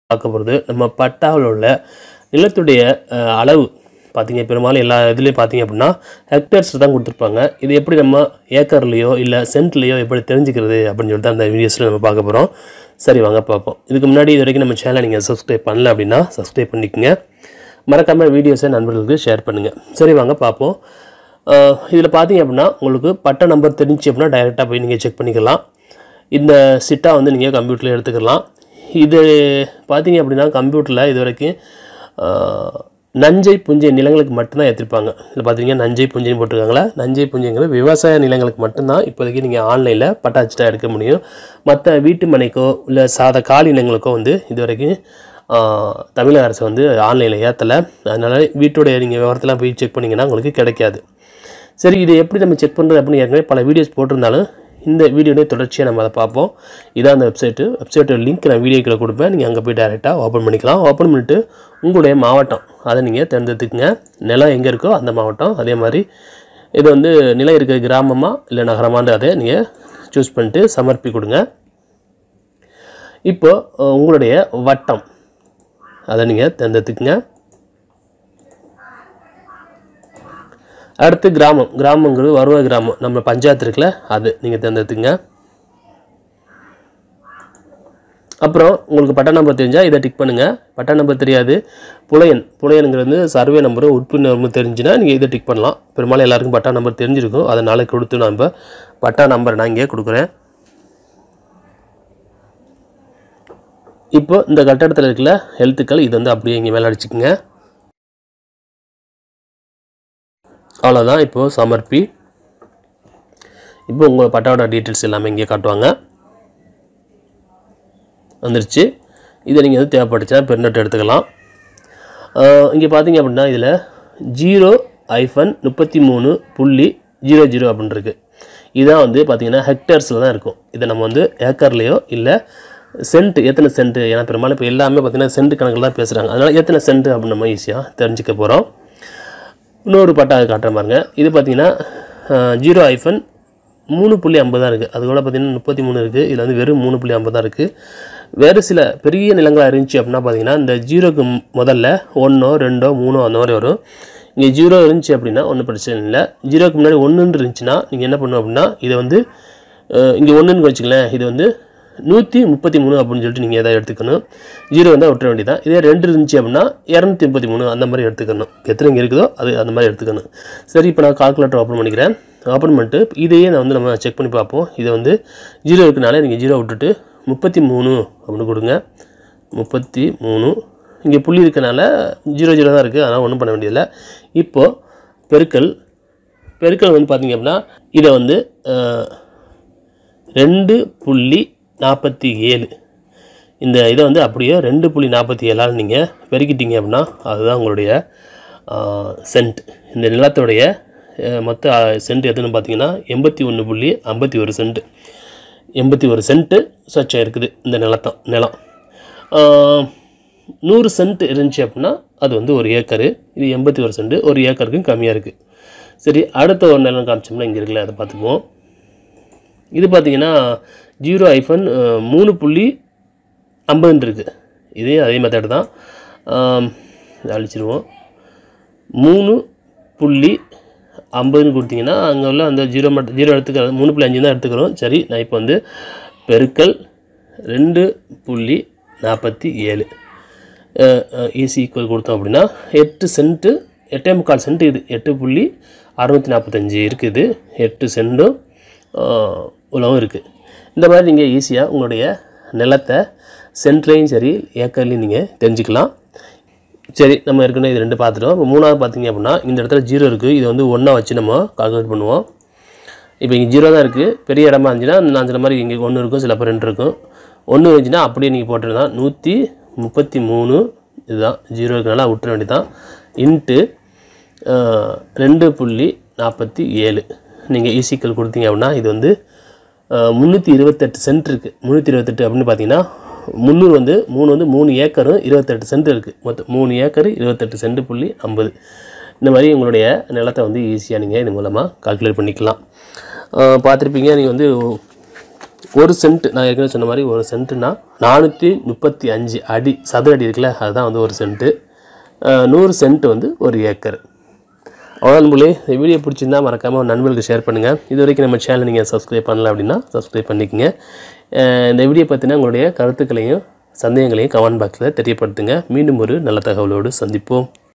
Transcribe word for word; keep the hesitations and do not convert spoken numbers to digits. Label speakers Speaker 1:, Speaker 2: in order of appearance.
Speaker 1: பார்க்க போகிறது நம்ம பட்டாவில் உள்ள நிலத்துடைய அளவு பார்த்தீங்க பெரும்பாலும் எல்லா இதுலேயும் பார்த்தீங்க அப்படின்னா ஹெக்டேர்ஸ் தான் கொடுத்துருப்பாங்க. இது எப்படி நம்ம ஏக்கர்லேயோ இல்லை சென்ட்லேயோ எப்படி தெரிஞ்சுக்கிறது அப்படின்னு சொல்லிட்டு அந்த வீடியோஸில் நம்ம பார்க்க போகிறோம். சரி வாங்க பார்ப்போம். இதுக்கு முன்னாடி இது வரைக்கும் நம்ம சேனலை நீங்கள் சப்ஸ்கிரைப் பண்ணல அப்படின்னா சப்ஸ்கிரைப் பண்ணிக்கோங்க. மறக்காமல் வீடியோஸை நண்பர்களுக்கு ஷேர் பண்ணுங்கள். சரி வாங்க பார்ப்போம். இதில் பார்த்தீங்க அப்படின்னா உங்களுக்கு பட்டா நம்பர் தெரிஞ்சு அப்படின்னா டைரெக்டாக போய் நீங்கள் செக் பண்ணிக்கலாம். இந்த சிட்டா வந்து நீங்கள் கம்ப்யூட்டரில் எடுத்துக்கலாம். இது பார்த்தீங்க அப்படின்னா கம்ப்யூட்டரில் இது வரைக்கும் நஞ்சை புஞ்சை நிலங்களுக்கு மட்டும்தான் ஏற்றிருப்பாங்க. இதில் பார்த்தீங்கன்னா நஞ்சை புஞ்சைன்னு போட்டிருக்காங்களா, நஞ்சை புஞ்சைங்கிறது விவசாய நிலங்களுக்கு மட்டும்தான் இப்போதைக்கு நீங்கள் ஆன்லைனில் பட்டா அச்சிட்டா எடுக்க முடியும். மற்ற வீட்டு மனைக்கோ இல்லை சாத காலி நிலங்களுக்கோ வந்து இது வரைக்கும் தமிழக அரசு வந்து ஆன்லைனில் ஏற்றலை. அதனால் வீட்டுடைய நீங்கள் விவரத்தெல்லாம் போய் செக் பண்ணிங்கன்னா உங்களுக்கு கிடைக்காது. சரி, இது எப்படி நம்ம செக் பண்ணுறது அப்படின்னு ஏற்கனவே பல வீடியோஸ் போட்டிருந்தாலும் இந்த வீடியோடைய தொடர்ச்சியாக நம்ம அதை பார்ப்போம். இதான் அந்த வெப்சைட்டு. வெப்சைட்டோட லிங்க் நான் வீடியோக்களை கொடுப்பேன். நீங்கள் அங்கே போய் டைரெக்டாக ஓப்பன் பண்ணிக்கலாம். ஓப்பன் பண்ணிவிட்டு உங்களுடைய மாவட்டம் அதை நீங்கள் தேர்ந்தெடுத்துக்குங்க. நிலம் எங்கே இருக்கோ அந்த மாவட்டம். அதே மாதிரி இது வந்து நிலம் இருக்கிற கிராமமாக இல்லை நகரமானது அதை நீங்கள் சூஸ் பண்ணிட்டு சமர்ப்பி கொடுங்க. இப்போது உங்களுடைய வட்டம் அதை நீங்கள் தேர்ந்தெடுத்துக்குங்க. அடுத்து கிராமம். கிராமங்கிறது வருவாய் கிராமம், நம்ம பஞ்சாயத்து இருக்குல்ல, அது நீங்கள் தேர்ந்தெடுத்துங்க. அப்புறம் உங்களுக்கு பட்டா நம்பர் தெரிஞ்சால் இதை டிக் பண்ணுங்கள். பட்டா நம்பர் தெரியாது, புலையன் புலையனுங்கிறது சர்வே நம்பரும் உட்பு நம்பரும் தெரிஞ்சுன்னா நீங்கள் இதை டிக் பண்ணலாம். பெரும்பாலும் எல்லாருக்கும் பட்டா நம்பர் தெரிஞ்சிருக்கும். அதனால் கொடுத்து நான் இப்போ பட்டா நம்பர் நான் இங்கே கொடுக்குறேன். இப்போ இந்த கட்டடத்தில் இருக்கிற எழுத்துக்கள் இது வந்து அப்படியே இங்கே மேலே அடிச்சுக்குங்க. அவ்வளோதான். இப்போது சமர்ப்பி. இப்போ உங்கள் பட்டாவோட டீட்டெயில்ஸ் எல்லாமே இங்கே காட்டுவாங்க. வந்துருச்சு. இதை நீங்கள் வந்து தேவைப்பட்டுச்சா பிரிண்ட் எடுத்துக்கலாம். இங்கே பார்த்தீங்க அப்படின்னா இதில் ஜீரோ ஐஃபன் முப்பத்தி மூணு புள்ளி ஜீரோ ஜீரோ அப்படின்னு இருக்குது. இதுதான் வந்து பார்த்திங்கன்னா ஹெக்டேர்ஸில் தான் இருக்கும். இதை நம்ம வந்து ஏக்கர்லேயோ இல்லை சென்ட் எத்தனை சென்ட்டு, ஏன்னா பெரும்பாலும் இப்போ எல்லாமே பார்த்திங்கன்னா சென்ட் கணக்கில் தான் பேசுகிறாங்க. அதனால் எத்தனை சென்ட்டு அப்படின்னு நம்ம ஈஸியாக தெரிஞ்சுக்க போகிறோம். இன்னொரு பட்டா காட்டுற பாருங்க. இது பார்த்திங்கன்னா ஜீரோ ஐஃபன் மூணு புள்ளி ஐம்பது தான் இருக்குது. அது கூட பார்த்திங்கன்னா முப்பத்தி மூணு இருக்குது. இதில் வந்து வெறும் மூணு புள்ளி ஐம்பது தான் இருக்குது. வேறு சில பெரிய நிலங்களாக இருந்துச்சு அப்படின்னா பார்த்திங்கன்னா இந்த ஜீரோக்கு முதல்ல ஒன்றோ ரெண்டோ மூணோ அந்த மாதிரி வரும். இங்கே ஜீரோ இருந்துச்சு அப்படின்னா ஒன்றும் பிரச்சனை இல்லை. ஜீரோக்கு முன்னாடி ஒன்றுன்னு இருந்துச்சுன்னா நீங்கள் என்ன பண்ணணும் அப்படின்னா இதை வந்து இங்கே ஒன்றுன்னு வச்சுக்கலேன், இது வந்து நூற்றி முப்பத்தி மூணு அப்படின்னு சொல்லிட்டு நீங்கள் எதாவது எடுத்துக்கணும். ஜீரோ வந்தால் விட்டுற வேண்டியதான். இதே ரெண்டு இருந்துச்சு அப்படின்னா இரநூத்தி முப்பத்தி மூணு அந்த மாதிரி எடுத்துக்கணும். எத்தனை இங்கே இருக்குதோ அது அந்த மாதிரி எடுத்துக்கணும். சரி, இப்போ நான் கால்குலேட்டர் ஓப்பன் பண்ணிக்கிறேன். ஓப்பன் பண்ணிட்டு இதையே நான் வந்து நம்ம செக் பண்ணி பார்ப்போம். இதை வந்து ஜீரோ இருக்குனால நீங்கள் ஜீரோ விட்டுட்டு முப்பத்தி மூணு அப்படின்னு கொடுங்க. முப்பத்தி மூணு இங்கே புள்ளி இருக்கனால ஜீரோ ஜீரோ தான் இருக்குது. அதனால் ஒன்றும் பண்ண வேண்டியதில்லை. இப்போது பெருக்கல் பெருக்கல் வந்து பார்த்திங்க அப்படின்னா இதை வந்து ரெண்டு புள்ளி நாற்பத்தி ஏழு இந்த இதை வந்து அப்படியே ரெண்டு புள்ளி நாற்பத்தி ஏழால் நீங்கள் பெருக்கிட்டீங்க அப்படின்னா அதுதான் உங்களுடைய சென்ட். இந்த நிலத்துடைய மொத்த சென்ட் எதுன்னு பார்த்தீங்கன்னா எண்பத்தி ஒன்று புள்ளி ஐம்பத்தி ஒரு சென்ட்டு எண்பத்தி ஒரு சென்ட்டு சொச்சம் இருக்குது இந்த நிலத்தம் நிலம். நூறு சென்ட் இருந்துச்சு அப்படின்னா அது வந்து ஒரு ஏக்கரு. இது எண்பத்தி ஒரு சென்ட்டு, ஒரு ஏக்கருக்கும் கம்மியாக இருக்குது. சரி, அடுத்த ஒரு நிலம் காமிச்சோம்னா இங்கே இருக்குல்ல, அதை பார்த்துக்குவோம். இது பார்த்திங்கன்னா ஜீரோ ஐஃபன் மூணு புள்ளி ஐம்பதுன்னு இருக்குது. இதே அதே மெத்தட் தான். அழிச்சிடுவோம். மூணு புள்ளி ஐம்பதுன்னு கொடுத்தீங்கன்னா அங்கே உள்ள அந்த ஜீரோ மட்டும் ஜீரோ எடுத்துக்கிறது மூணு புள்ளி அஞ்சு தான் எடுத்துக்கிறோம். சரி, நான் இப்போ வந்து பெருக்கல் ரெண்டு புள்ளி நாற்பத்தி ஏழு ஈஸி ஈக்குவல் கொடுத்தோம் அப்படின்னா எட்டு சென்ட்டு எட்டே முக்கால் சென்ட். இது எட்டு புள்ளி அறுநூற்றி நாற்பத்தஞ்சு இருக்குது. எட்டு சென்ட்டும் உலகம் இருக்குது. இந்த மாதிரி நீங்கள் ஈஸியாக உங்களுடைய நிலத்தை சென்ட்லேயும் சரி ஏக்கர்லேயும் நீங்கள் தெரிஞ்சுக்கலாம். சரி, நம்ம ஏற்கனவே இது ரெண்டு பார்த்துட்டோம். இப்போ மூணாவது பார்த்திங்க அப்படின்னா இந்த இடத்துல ஜீரோ இருக்குது. இதை வந்து ஒன்றா வச்சு நம்ம கால்குலேட் பண்ணுவோம். இப்போ இங்கே ஜீரோ தான் இருக்குது. பெரிய இடமா இருந்துச்சுன்னா நான் சொன்ன மாதிரி இங்கே ஒன்று இருக்கும், சில பேர் ரெண்டு இருக்கும். ஒன்று இருந்துச்சுன்னா அப்படியே நீங்கள் போட்டுருந்தா நூற்றி முப்பத்தி மூணு இதுதான் ஜீரோ இருக்கனால விட்டுற வேண்டியதான். இன்ட்டு ரெண்டு புள்ளி நாற்பத்தி ஏழு நீங்கள் ஈஸிக்கல் கொடுத்தீங்க அப்படின்னா இது வந்து முந்நூற்றி இருபத்தெட்டு சென்ட் இருக்குது. முந்நூற்றி இருபத்தெட்டு அப்படின்னு பார்த்தீங்கன்னா முந்நூறு வந்து மூணு வந்து மூணு ஏக்கரும் இருபத்தெட்டு சென்ட் இருக்குது. மொத்தம் மூணு ஏக்கரு இருபத்தெட்டு சென்ட் புள்ளி ஐம்பது. இந்த மாதிரி உங்களுடைய நிலத்தை வந்து ஈஸியாக நீங்கள் இது மூலமாக கால்குலேட் பண்ணிக்கலாம். பார்த்துருப்பீங்க. நீங்கள் வந்து ஒரு சென்ட் நான் ஏற்கனவே சொன்ன மாதிரி ஒரு சென்ட்டுனா நானூற்றி முப்பத்தி அஞ்சு அடி சதுர அடி இருக்குல்ல, அதுதான் வந்து ஒரு சென்ட்டு. நூறு சென்ட் வந்து ஒரு ஏக்கர். அவ்வளோ நண்பர்களே, இந்த வீடியோ பிடிச்சிருந்தால் மறக்காமல் நண்பர்களுக்கு ஷேர் பண்ணுங்கள். இது வரைக்கும் நம்ம சேனலை நீங்கள் சப்ஸ்கிரைப் பண்ணல அப்படின்னா சப்ஸ்கிரைப் பண்ணிக்கங்க. இந்த வீடியோ பற்றினா உங்களுடைய கருத்துக்களையும் சந்தேகங்களையும் கமெண்ட் பாக்ஸில் தெரியப்படுத்துங்க. மீண்டும் ஒரு நல்ல தகவலோடு சந்திப்போம்.